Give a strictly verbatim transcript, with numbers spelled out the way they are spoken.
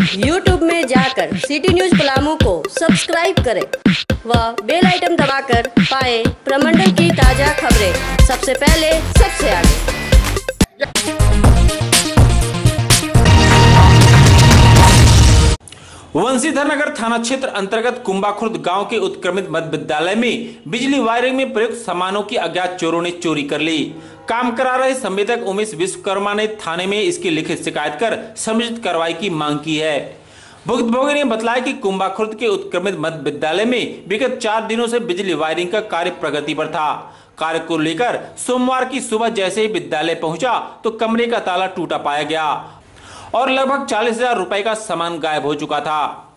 YouTube में जाकर city news Palamu को सब्सक्राइब करें व बेल आइटम दबाकर पाएं प्रमंडल की ताजा खबरें सबसे पहले सबसे आगे। वंशीधर नगर थाना क्षेत्र अंतर्गत कुंभाखुर्द गांव के उत्क्रमित मध्य विद्यालय में बिजली वायरिंग में प्रयुक्त सामानों की अज्ञात चोरों ने चोरी कर ली। काम करा रहे संवेदक उमेश विश्वकर्मा ने थाने में इसकी लिखित शिकायत कर समुचित कार्रवाई की मांग की है। भुक्तभोगी ने बताया कि कुंभाखुर्द के उत्क्रमित मध्य विद्यालय में विगत चार दिनों से बिजली वायरिंग का कार्य प्रगति पर था। कार्य को लेकर सोमवार की सुबह जैसे ही विद्यालय पहुंचा तो कमरे का ताला टूटा पाया गया और लगभग चालीस हजार रुपए का सामान गायब हो चुका था।